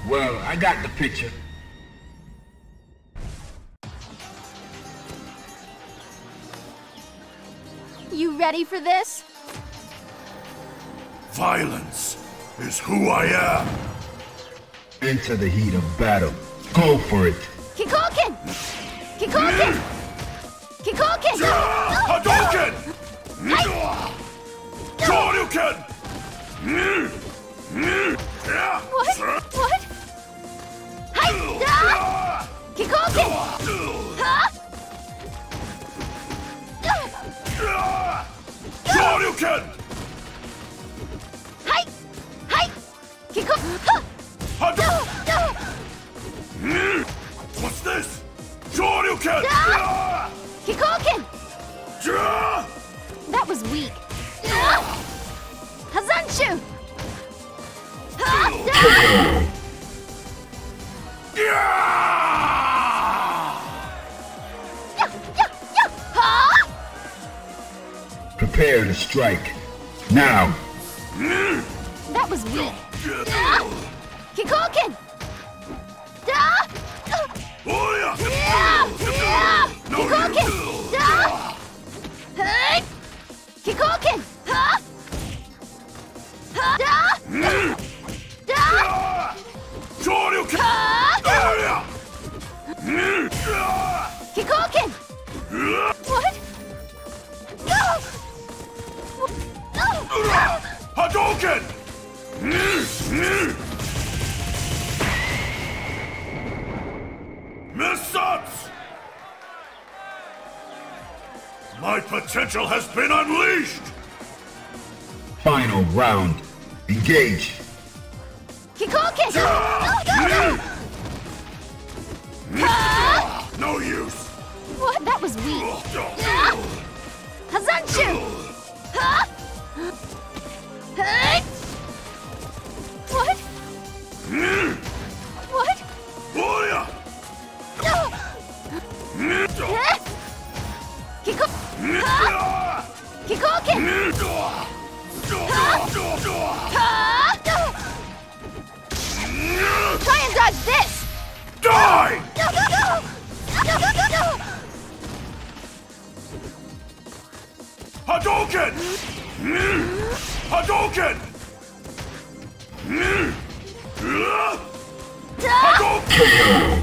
Well, I got the picture. You ready for this? Violence is who I am. Into the heat of battle. Go for it. Kikoken! Kikoken! Kikoken! Hadouken! Shoryuken! What? What? Hi! Kikoken! Huh? Shoryuken! Hi! Hi! Kikoken! What's this? Shoryuken! Kikoken! That was weak. Hazanshu! Prepare to strike. Now. That was weak. Kikoken! Kikoken! Kikoken! Shoryuken! Kikoken! What? Hadouken! Missats! My potential has been unleashed! Final round. Engage. Kikoken! No use! What? That was weak. Hazanshu! What? What? Booyah! Kikoken! Try and dodge this! Die! Hadouken! Hadouken! Hadouken!